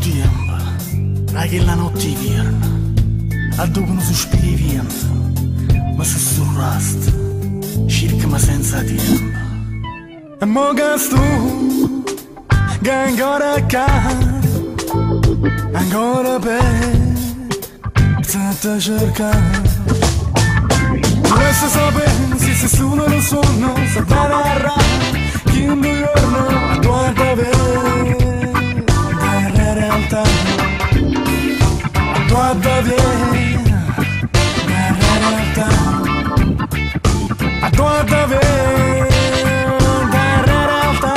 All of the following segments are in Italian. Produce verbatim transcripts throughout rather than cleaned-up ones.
tempo, hai che la notte viene, a dopo un sospiro viene, ma se surrasta, cercami senza tempo. E mo che sto, che ancora cade, ancora per te cercare. Adesso sapere se sei solo lo sonno, se te la arra, chi un giorno a guarda vedere la realtà, a guarda vedere la realtà, a guarda vedere la realtà.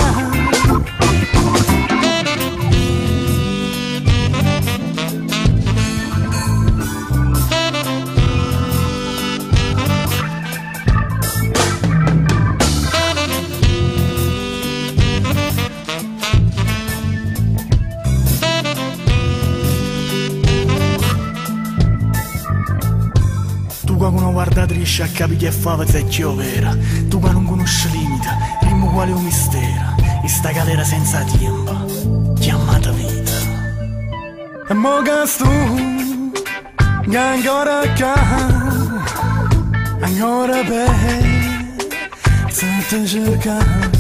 Tu quando guarda riesci a capire che fa se è vera. Tu quando non conosci limite, prima quale un mistero. E sta galera senza tempo, chiamata vita. E mo che sto, che ancora cade, ancora per se te cercare.